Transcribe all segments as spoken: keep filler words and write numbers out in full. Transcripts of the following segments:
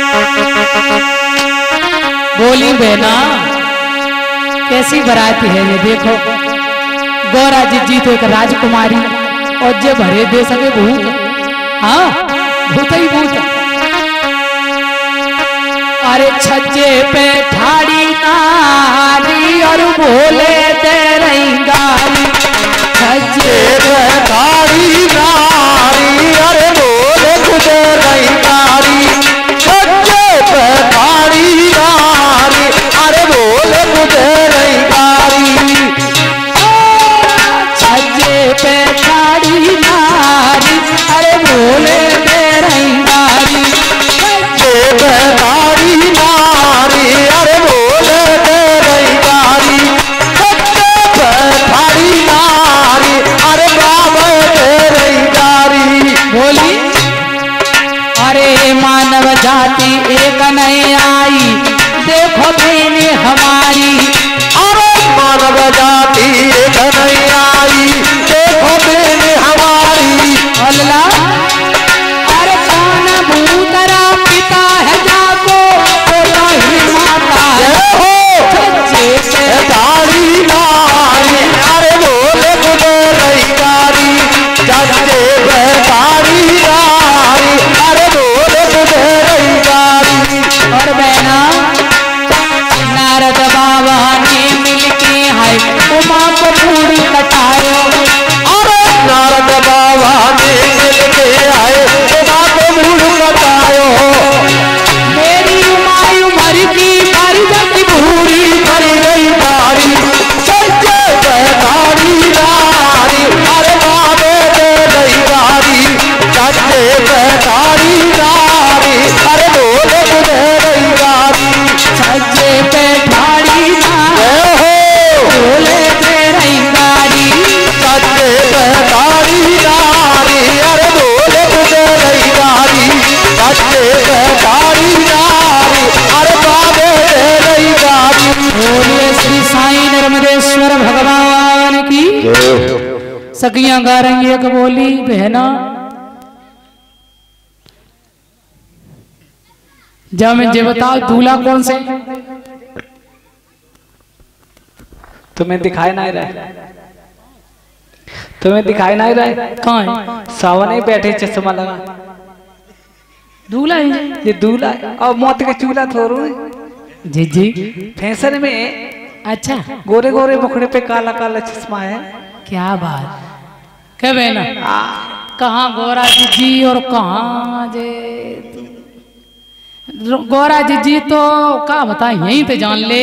बोली बहना कैसी बारात है ये देखो। गौरा जिज्जी तो एक राजकुमारी और जे भरे दे सके भूत। हाँ भूत ही भूत। अरे छज्जे पे ठाड़ी नारी और बोले दे रही गाली। छज्जे पे ठाड़ी नारी अरे बोले दे रही गाली। छज्जे पे ठाड़ी नारी अरे बोले दे रही गाली। छज्जे पे ठाड़ी नारी अरे बोले दे रही गाली। छज्जे पे ठाड़ी नारी अरे बोले दे रही गाली। छज्जे पे ठाड़ी नारी अरे बाबा दे रही गाली। बोली अरे मानव जाति एक नहीं आई देखो बहने हमारी। अरे मानव जाति एक नहीं आई देखो बहने हमारी। अल्लाह अरे कौन भूतरा पिता है जाको तो ही माता है हो। छज्जे से ठाड़ी नारी अरे बोले दे रही गाली। छज्जे पे ठाड़ी नारी अरे बोले दे रही गाली। और बहना नारद बाबा ने मिलके है उमा को पूरी कटायो। अरे नारद बाबा ने मिलके आए उमा को पूरी कटायो। मेरी उमायु मर की मर गई भूरी मर गई नारी। छज्जे पे ठाड़ी नारी अरे बाबे दे रही गाली। छज्जे पे ठाड़ी नारी अरे बोले दे रही गाली। छज्जे पे ठाड़ी नारी बोले दे रही गाली। छज्जे पे ठाड़ी नारी अरे बोले दे रही गाली। छज्जे पे ठाड़ी नारी अरे बाबे दे रही गाली। बोलिए श्री साईं नर्मदेश्वर भगवान की। सखियां गा रही एक बोली बहना जब मैं जे बताओ दूल्हा कौन से तुम्हें दिखाई नहीं रहा। तुम्हें दिखाई नहीं रहा। कहाँ है? सावन ही बैठे चश्मा लगा। दूल्हा है ये दूल्हा है और मौत के चूल्हा थोड़ू है। जी जी फैशन में अच्छा गोरे गोरे मुखड़े पे काला काला चश्मा है। क्या बात क्या बहना कहाँ गौरा जी और कहाँ जे गौरा जी तो क्या बता यहीं पे जान ले।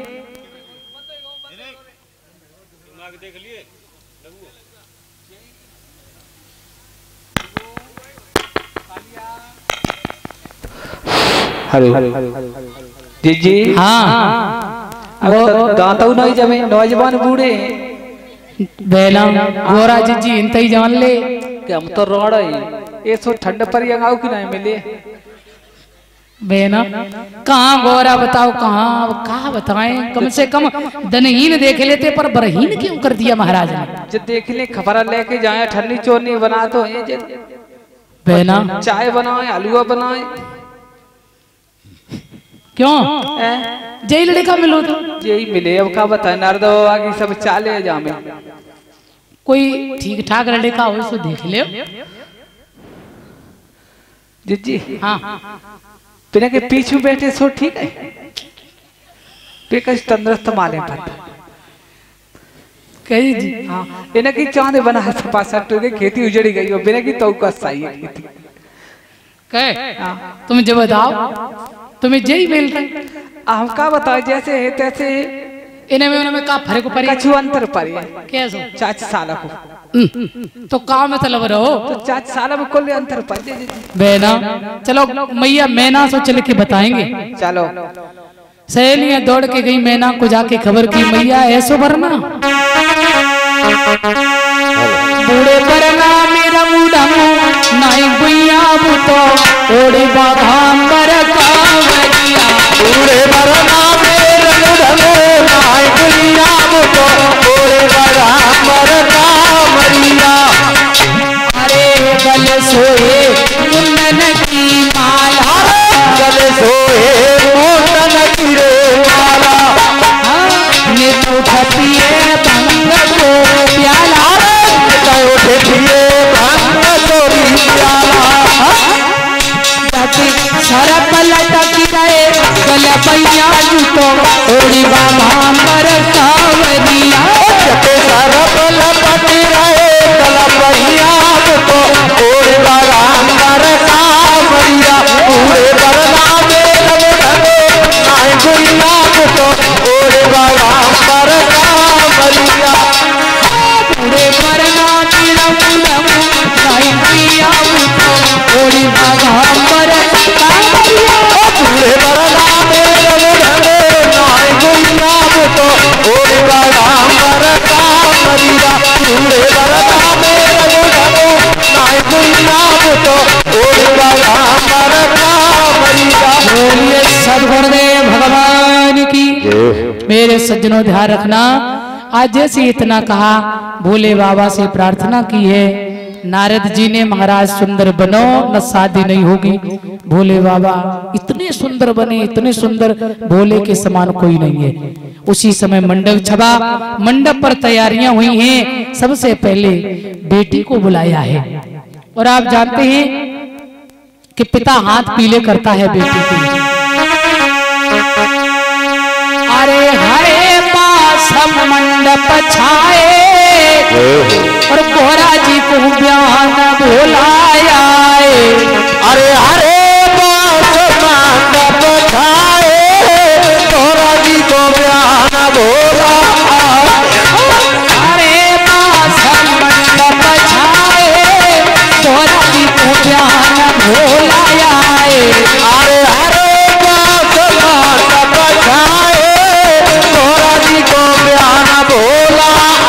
जी जी हाँ दांतऊ नहीं जमे नौजवान बूढ़े बेला गौरा जी जी इंत ही जान ले कि हम तो रोड ये सो ठंड पर यंगाओ कि नहीं मिले। बेना कहाँ गौरा बताओ कहाँ कहाँ बताएं कम से कम धनहीन देख लेते पर बरहीन क्यों कर दिया महाराज ने। जब देख ले खबर लेके जाए ठंडी चोरनी बना तो ये बेना चाय बनाए हलवा बनाए क्यों जय लड़का मिलो तो यही मिले। अब क्या बताए नारद बाबा की सब चाले जामे कोई ठीक ठाक लड़का हो इसको देख ले। जी जी हाँ बिना के पीछे बैठे सो ठीक है। बेकस तंदुरुस्त माले पर कही जी हाँ इन्हें की चांद बना है सपा सट्टू के खेती उजड़ी गई हो बिना की तो का सही है खेती कह तुम जब बताओ तुम्हें जय मिल रहे हम का बताओ जैसे है तैसे इन्हें में उन्हें का फर्क पड़ी कछु अंतर पड़ी कैसो चाच साला को तो काम मतलब रहो तो चाच साला में कोई अंतर पड़ी बेना चलो मैया मैना सो चल के बताएंगे। चलो सहेलियां दौड़ के गई मैना को जाके खबर की मैया ऐसो भरना बूढ़े परना मेरा मुड़ा नहीं भैया बुतो ओड़ी बाघांबर कावड़िया बूढ़े परना मेरा मुड़ा नहीं भैया बुतो ओड़ी बाघांबर कावड़िया। अरे गल सोए कुंदन की माला गल सरप लटकी रहे गलपैया जूतो ओड़ी बाघांबर कावरिया जटे सरप लटकी रहे गलपैया जूतो ओड़ी बाघांबर कावरिया पूरे बरना में लगे नाय गुइया जूतो ओड़ी बाघांबर कावरिया पूरे बरना में लगे नाय गुइया जूतो ओड़ी बाघांबर कावरिया पूरे बरना में लगे नाय गुइया जूतो ओड़ी बाघांबर कावरिया पूरे बरना में लगे नाय गुइया जूतो ओड़ी बाघांबर कावरिया। बोलिए सद्गुरुदेव भगवान की। मेरे सज्जनों ध्यान रखना, आज जैसे इतना कहा भोले बाबा से प्रार्थना की है, नारद जी ने महाराज सुंदर बनो न शादी नहीं होगी। भोले बाबा इतने सुंदर बने, इतने सुंदर, भोले के समान कोई नहीं है। उसी समय मंडप छबा, मंडप पर तैयारियां हुई हैं। सबसे पहले बेटी को बुलाया है और आप जानते हैं कि पिता हाथ पीले करता है बेटी के। अरे हरे पास मंडप छाए और कोहरा जी को बयान बुलाया। अरे हरे पास मंडप छाए कोहरा जी को बयान बोला। हरे पास मंडप छाए कोहरा जी को बयान बुलाया। अरे हरे पास मंडप छाए कोहरा जी को बयान बोला।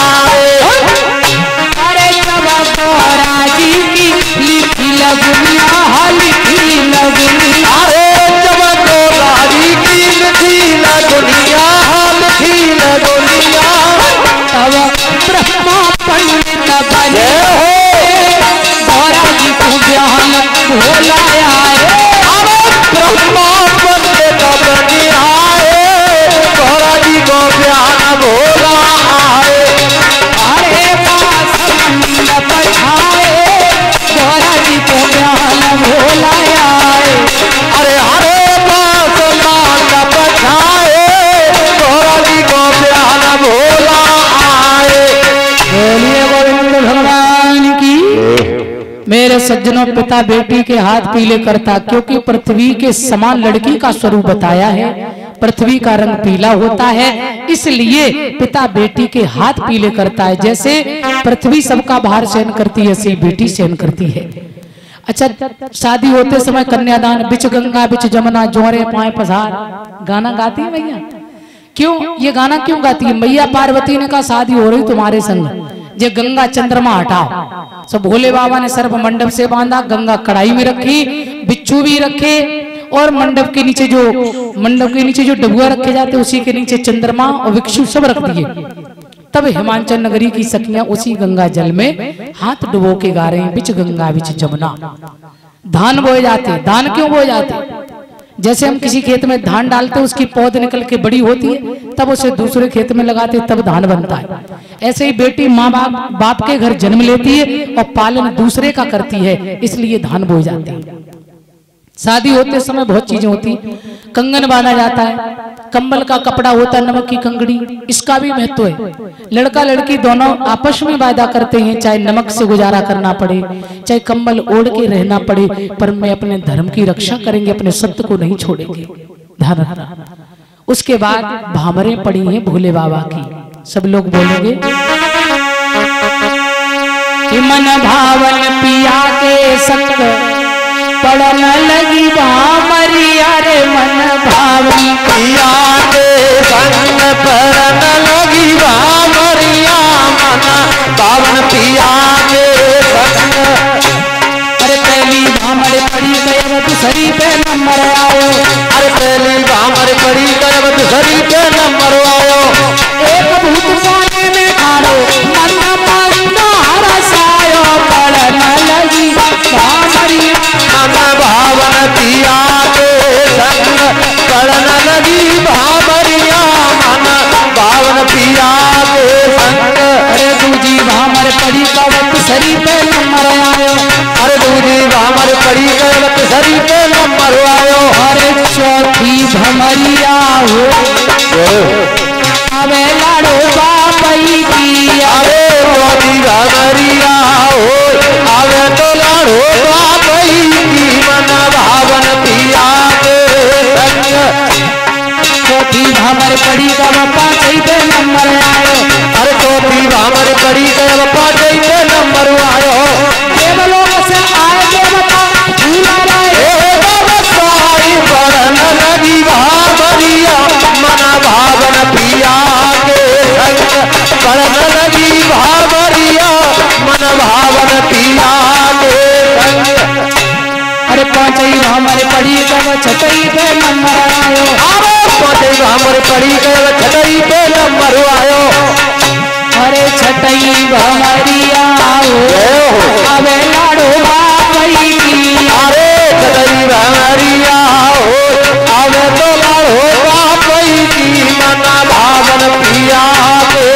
अरे जब कोहरा जी की लिखी लगुनिया लिखी लगुनिया। अरे जब कोहरा जी की लिखी लगुनिया लिखी लगुनिया। तब ब्रह्मा पंडित बने कोहरा जी को ज्ञान भोलाया। ब्रह्मा पंडित बने आए कोहरा जी को बयान बोला। अरे पास मंडप छाए कोहरा जी को ज्ञान भोलाया। अरे हरे पास मंडप छाए कोहरा जी को बयान बोला। बोलिए गोविंद भगवान की। मेरे सज्जनों, पिता बेटी के हाथ पीले करता, क्योंकि पृथ्वी के समान लड़की का स्वरूप बताया है। पृथ्वी का रंग पीला होता है, इसलिए पिता बेटी के हाथ पीले करता है। जैसे पृथ्वी सबका भार सहन करती है, ऐसी बेटी सहन करती है। अच्छा, शादी होते समय कन्यादान, बिच गंगा बिच जमुना जोरे पाए पसार, गाना गाती है भैया। क्यों ये गाना क्यों गाती है? मैया पार्वती ने कहा शादी हो रही तुम्हारे संग, जे गंगा चंद्रमा हटाओ। सब भोले बाबा ने सर्प मंडप से बांधा, गंगा कढ़ाई में रखी, बिच्छू भी रखे, और मंडप के नीचे जो मंडप के नीचे जो डबुआ रखे जाते उसी के नीचे चंद्रमा और विक्षु सब रख दिए। तब हिमाचल नगरी की सखियां उसी गंगा जल में हाथ डुबो के गा रहे हैं, बिच गंगा बिच जमुना। धान बोए जाते, धान क्यों बोए जाते? जैसे हम किसी खेत में धान डालते, उसकी पौध निकल के बड़ी होती है, तब उसे दूसरे खेत में लगाते, तब धान बनता है। ऐसे ही बेटी माँ बाप बाप के घर जन्म लेती है और पालन दूसरे का करती है, इसलिए धान बोए जाते हैं। शादी होते समय बहुत चीजें होती, कंगन बांधा जाता है, कंबल का कपड़ा होता है, नमक की कंगड़ी, इसका भी महत्व है। लड़का लड़की दोनों आपस में वादा करते हैं, चाहे नमक से गुजारा करना पड़े, चाहे कंबल ओढ़ के रहना पड़े, पर मैं अपने धर्म की रक्षा करेंगे, अपने सत्य को नहीं छोड़ेंगे। ध्यान रखना। उसके बाद भामरें पड़ी हैं भोले बाबा की, सब लोग बोलेंगे कि मन भावन पिया के संग पड़न लगी भामरिया रे, मन भावन पिया के संग पड़न लगी भामरिया, मन भावन पिया के संग। अरे पहली भामर पड़ी गए दूसरी पे नंबर आयो। अरे पहली भामर पड़ी गए दूसरी पे नंबर आयो। एक भूत पानी में खारो मन मंदा रसायो, पड़न लगी भामरिया मन भावन पिया के संग पड़न लगी भामरिया, मन भावन पिया के संग। अरे दूजी भामर पड़ी कवत सरी पे नंबर आयो। अरे दूजी भामर पड़ी गए सरी पे नंबर आयो। हो अबे लाड़ो बापई की अरे मोदी भमरिया हो अबे तो लाड़ो बापई की मन भावन पिया के संग चौथी भामर पड़ी का बप्पा चैते नंबर आयो अरे चौथी भामर पड़ी का बप्पा चैते नंबर आयो देवलोक से आए देवता झूला रहे साई पड़न लगी भावरिया मन भावन पिया के संग पड़न लगी भावरिया मन भावन पिया के संग अरे पांचई भामर पड़ी का छतई पे नंबर आयो अरे पांचई भामर पड़ी का छतई पे नंबर आयो अरे छतई भामरिया हो अबे लाड़ो बापई की अरे छतई भामरिया हो अबे तो लाड़ो बापई की मन भावन पिया के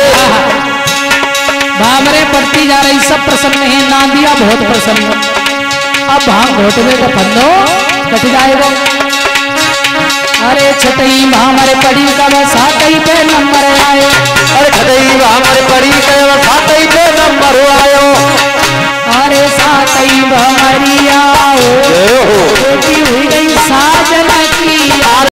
भामरे पड़ती जा रही सब प्रसन्न है नांदिया बहुत प्रसन्न अब भांग घोटवे का फंदो कट जाएगा अरे छतई भामरे पड़ी का सातई पे